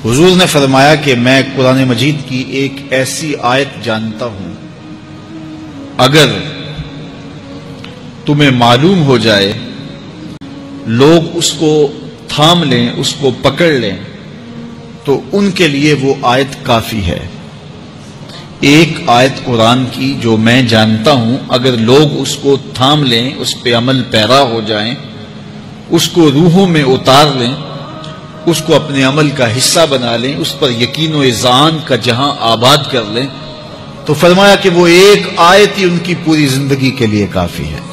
حضور نے فرمایا کہ میں قرآن مجید کی ایک ایسی آیت جانتا ہوں، اگر تمہیں معلوم ہو جائے، لوگ اس کو تھام لیں، اس کو پکڑ لیں، تو ان کے لیے وہ آیت کافی ہے۔ ایک آیت قرآن کی جو میں جانتا ہوں، اگر لوگ اس کو تھام لیں، اس پہ عمل پیرا ہو جائیں، اس کو روحوں میں اتار لیں، اس کو اپنے عمل کا حصہ بنا لیں، اس پر یقین و اذعان کا جہاں آباد کر لیں، تو فرمایا کہ وہ ایک آیت ہی ان کی پوری زندگی کے لیے کافی ہے۔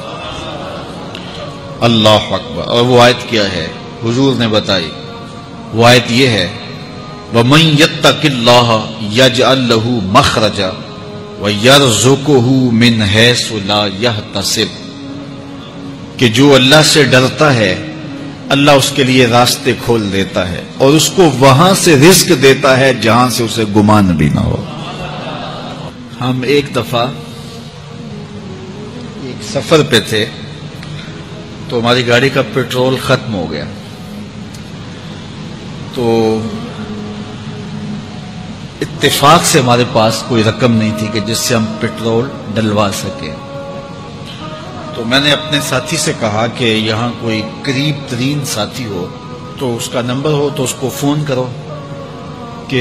اللہ اکبر۔ اور وہ آیت کیا ہے؟ حضور نے بتائی، وہ آیت یہ ہے، وَمَن يَتَّقِ اللَّهَ يَجْعَل لَّهُ مَخْرَجًا وَيَرْزُقْهُ مِنْ حَيْثُ لَا يَحْتَسِبُ، کہ جو اللہ سے ڈرتا ہے اللہ اس کے لیے راستے کھول دیتا ہے اور اس کو وہاں سے رزق دیتا ہے جہاں سے اسے گمان بھی نہ ہو۔ ہم ایک دفعہ ایک سفر پہ تھے تو ہماری گاڑی کا پیٹرول ختم ہو گیا، تو اتفاق سے ہمارے پاس کوئی رقم نہیں تھی کہ جس سے ہم پیٹرول ڈلوا سکیں، تو میں نے اپنے ساتھی سے کہا کہ یہاں کوئی قریب ترین ساتھی ہو تو اس کا نمبر ہو تو اس کو فون کرو کہ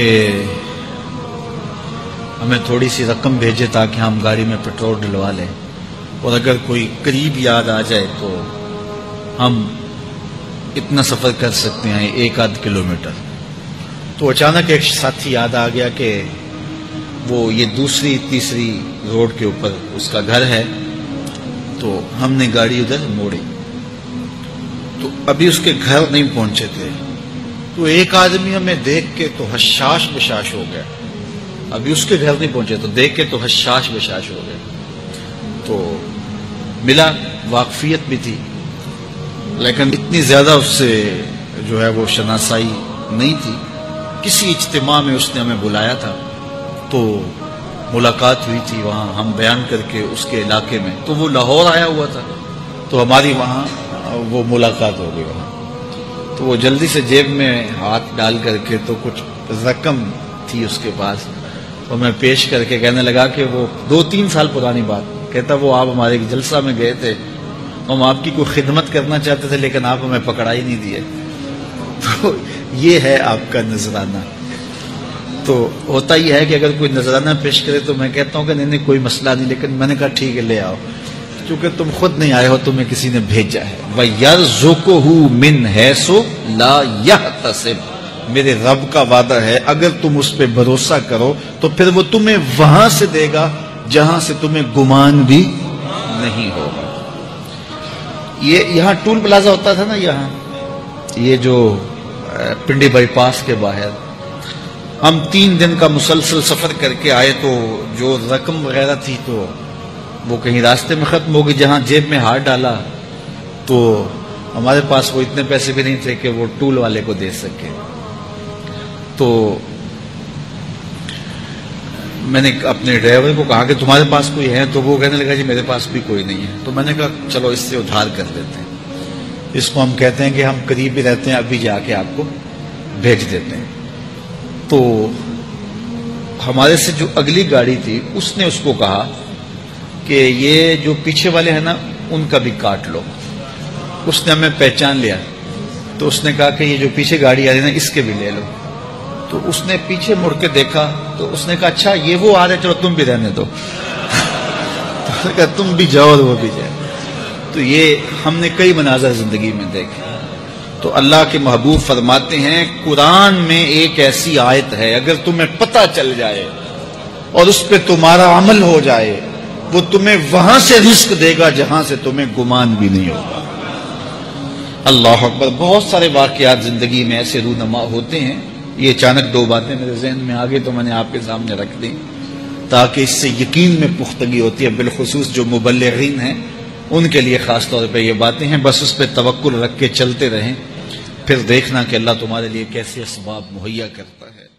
ہمیں تھوڑی سی رقم بھیجے تاکہ ہم گاڑی میں پیٹرول ڈلوا لیں، اور اگر کوئی قریب یاد آ جائے تو ہم اتنا سفر کر سکتے ہیں، 1-8 کلومیٹر۔ تو اچانک ایک ساتھی یاد آ گیا کہ وہ یہ دوسری تیسری روڈ کے اوپر اس کا گھر ہے، تو ہم نے گاڑی ادھر موڑی، تو ابھی اس کے گھر نہیں پہنچے تھے، تو ایک آدمی ہمیں دیکھ کے تو حشاش بشاش ہو گیا، ابھی اس کے گھر نہیں پہنچے تو دیکھ کے تو حشاش بشاش ہو گیا، تو ملا، واقفیت بھی تھی لیکن اتنی زیادہ اس سے جو ہے وہ شناسائی نہیں تھی۔ کسی اجتماع میں اس نے ہمیں بلایا تھا تو ملاقات ہوئی تھی، وہاں ہم بیان کر کے اس کے علاقے میں، تو وہ لاہور آیا ہوا تھا تو ہماری وہاں وہ ملاقات ہو گئی وہاں، تو وہ جلدی سے جیب میں ہاتھ ڈال کر کے تو کچھ رقم تھی اس کے پاس، تو میں پیش کر کے کہنے لگا کہ وہ 2-3 سال پرانی بات، کہتا وہ آپ ہمارے ایک جلسہ میں گئے تھے، ہم آپ کی کوئی خدمت کرنا چاہتے تھے لیکن آپ ہمیں پکڑا ہی نہیں دیے، تو یہ ہے آپ کا نذرانہ۔ تو ہوتا ہی ہے کہ اگر کوئی نذرانہ پیش کرے تو میں کہتا ہوں کہ نہیں کوئی مسئلہ نہیں، لیکن میں نے کہا ٹھیک ہے لے آؤ، کیونکہ تم خود نہیں آئے ہو، تمہیں کسی نے بھیجا ہے۔ وَيَرْزُقُهُ مِنْ حَيْثُ لَا يَحْتَسِبُ، میرے رب کا وعدہ ہے اگر تم اس پہ بھروسہ کرو تو پھر وہ تمہیں وہاں سے دے گا جہاں سے تمہیں گمان بھی نہیں ہوگا۔ یہ یہاں ٹول پلازا ہوتا تھا نا، یہاں یہ جو پنڈی بائی پاس کے باہر، ہم 3 دن کا مسلسل سفر کر کے آئے، تو جو رقم وغیرہ تھی تو وہ کہیں راستے میں ختم ہو گئی، جہاں جیب میں ہاتھ ڈالا تو ہمارے پاس وہ اتنے پیسے بھی نہیں تھے کہ وہ ٹول والے کو دے سکے، تو میں نے اپنے ڈرائیور کو کہا کہ تمہارے پاس کوئی ہے، تو وہ کہنے لگا جی میرے پاس بھی کوئی نہیں ہے، تو میں نے کہا چلو اس سے ادھار کر دیتے ہیں، اس کو ہم کہتے ہیں کہ ہم قریب ہی رہتے ہیں، ابھی جا کے آپ کو بھیج دیتے ہیں۔ تو ہمارے سے جو اگلی گاڑی تھی اس نے اس کو کہا کہ یہ جو پیچھے والے ہیں نا ان کا بھی کاٹ لو، اس نے ہمیں پہچان لیا، تو اس نے کہا کہ یہ جو پیچھے گاڑی آ رہی ہے نا اس کے بھی لے لو، تو اس نے پیچھے مڑ کے دیکھا تو اس نے کہا اچھا یہ وہ آ رہے، چلو تم بھی رہنے دو، تو اس نے کہا تم بھی جاؤ اور وہ بھی جائے۔ تو یہ ہم نے کئی مناظر زندگی میں دیکھے۔ تو اللہ کے محبوب فرماتے ہیں قرآن میں ایک ایسی آیت ہے اگر تمہیں پتہ چل جائے اور اس پہ تمہارا عمل ہو جائے، وہ تمہیں وہاں سے رزق دے گا جہاں سے تمہیں گمان بھی نہیں ہوگا۔ اللہ اکبر۔ بہت سارے واقعات زندگی میں ایسے رونما ہوتے ہیں، یہ اچانک 2 باتیں میرے ذہن میں آ گئی تو میں نے آپ کے سامنے رکھ دی تاکہ اس سے یقین میں پختگی ہوتی ہے، بالخصوص جو مبلغین ہیں ان کے لیے خاص طور پہ یہ باتیں ہیں، بس اس پہ توکل رکھ کے چلتے رہیں، پھر دیکھنا کہ اللہ تمہارے لیے کیسے اسباب مہیا کرتا ہے۔